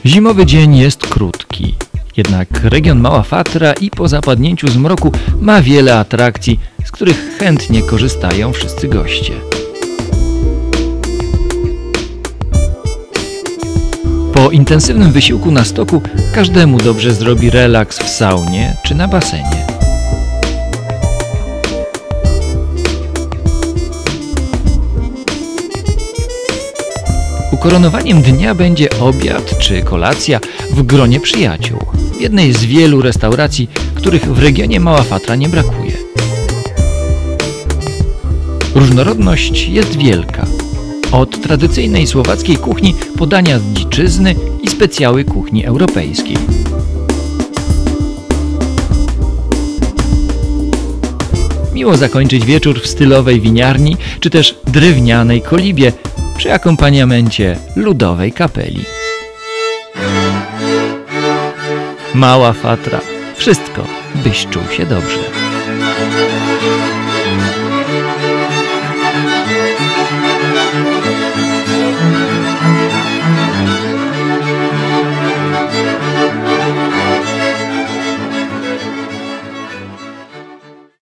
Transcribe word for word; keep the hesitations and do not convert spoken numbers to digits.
Zimowy dzień jest krótki, jednak region Mała Fatra i po zapadnięciu zmroku ma wiele atrakcji, z których chętnie korzystają wszyscy goście. Po intensywnym wysiłku na stoku każdemu dobrze zrobi relaks w saunie czy na basenie. Ukoronowaniem dnia będzie obiad czy kolacja w gronie przyjaciół, w jednej z wielu restauracji, których w regionie Mała Fatra nie brakuje. Różnorodność jest wielka. Od tradycyjnej słowackiej kuchni po dania z dziczyzny i specjały kuchni europejskiej. Miło zakończyć wieczór w stylowej winiarni czy też drewnianej kolibie przy akompaniamencie ludowej kapeli. Mała Fatra. Wszystko, byś czuł się dobrze. Thank you.